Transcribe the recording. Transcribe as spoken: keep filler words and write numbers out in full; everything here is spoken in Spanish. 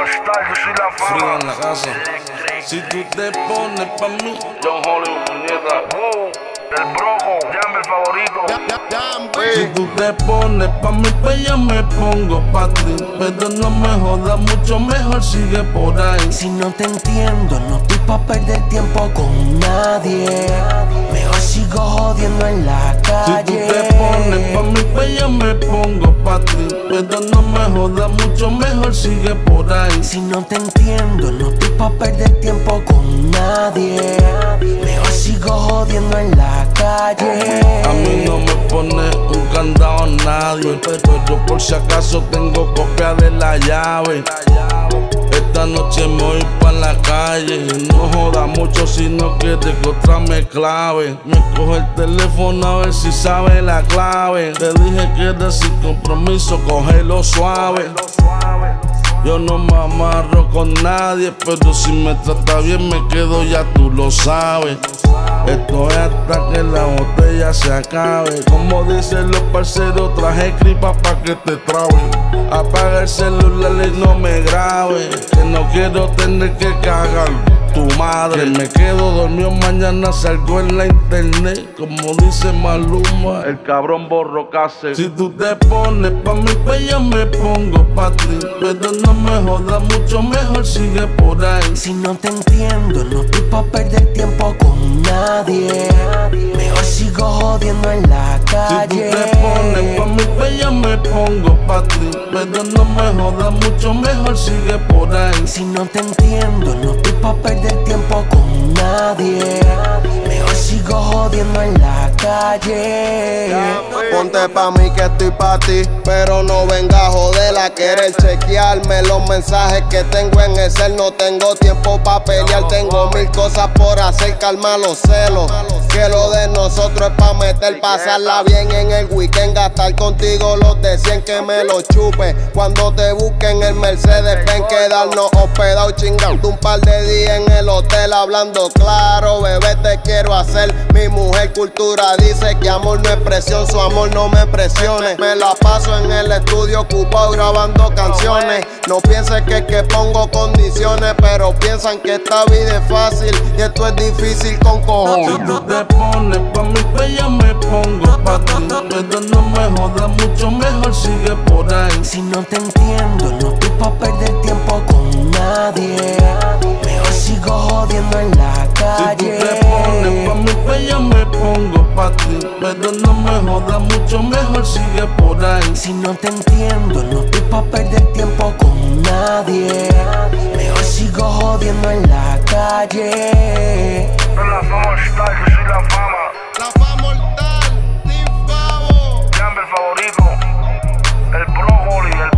Star, yo soy la fama. Frío en la casa. Si tú te pones pa' mí, John Hollywood, puñeta. Wow, el broco, llame el favorito. si tú te pones pa' mí, pues yo me pongo pa' ti. Pero no me jodas mucho, mejor sigue por ahí. Si no te entiendo, no estoy pa' perder tiempo con nadie. Mejor sigo jodiendo en la Si tú calle. te pones pa' mí, pues yo me pongo pa' ti. Pero no me jodas mucho, mejor sigue por ahí. Si no te entiendo, no estoy pa' perder tiempo con nadie. Mejor sigo jodiendo en la calle. A mí no me pone un candado a nadie, pero yo por si acaso tengo copia de la llave. Esta noche me voy pa' la calle. No joda mucho si no quiere que otra me clave. Me coge el teléfono a ver si sabe la clave. Te dije que era sin compromiso, cógelo suave. Yo no me amarro con nadie, pero si me trata bien me quedo, ya tú lo sabes. Esto es hasta que la botella se acabe. Como dicen los parceros, traje cripa pa' que te trabe. Apaga el celular y no me grabe, que no quiero tener que cagar tu madre. Que me quedo dormido, mañana salgo en la internet. Como dice Maluma, el cabrón borro case. Si tú te pones pa' mí, pues yo me pongo pa' ti. Pero no me jodas mucho, mejor sigue por ahí. Si no te entiendo, no estoy pa' perder tiempo con nadie. Mejor sigo jodiendo en la calle. Si tú te pones pa' mí, pues yo me pongo pa' ti. Pero no me jodas mucho, mejor sigue por ahí. Si no te entiendo, no estoy pa' perder tiempo con nadie. Mejor sigo jodiendo en la calle. Ponte pa' mí que estoy pa' ti, pero no venga a joder a querer chequearme los mensajes que tengo en el cel. No tengo tiempo pa' pelear, tengo mil cosas por hacer, calma los celos. Que lo de nosotros es pa' meter, pasarla bien en el weekend, gastar contigo los de cien, que me lo chupe. Cuando te busquen el Mercedes, ven quedarnos hospedados, chingando un par de días en el hotel, hablando claro, bebé te quiero hacer mi mujer. Cultura dice que amor no es presión, su amor no me presione. Me la paso en el estudio ocupado grabando canciones. No pienses que es que pongo condiciones, pero piensan que esta vida es fácil y esto es difícil con cojones. Si tú te pones pa' mí, pues yo me pongo pa' ti. Pero no me jodas mucho, mejor sigue por ahí. Si no te entiendo, no estoy pa' perder tiempo con nadie. Mejor sigo jodiendo en la calle. Si tú te pones pa' mí, pues yo me pongo pa' ti. Pero no me jodas mucho, mejor sigue por ahí. Si no te entiendo, no estoy pa' perder tiempo con nadie. Mejor sigo jodiendo en la calle. Yo la fama Star, yo soy la fama. La fama mortal, Team Favo. Llame el favorito. El brócoli, el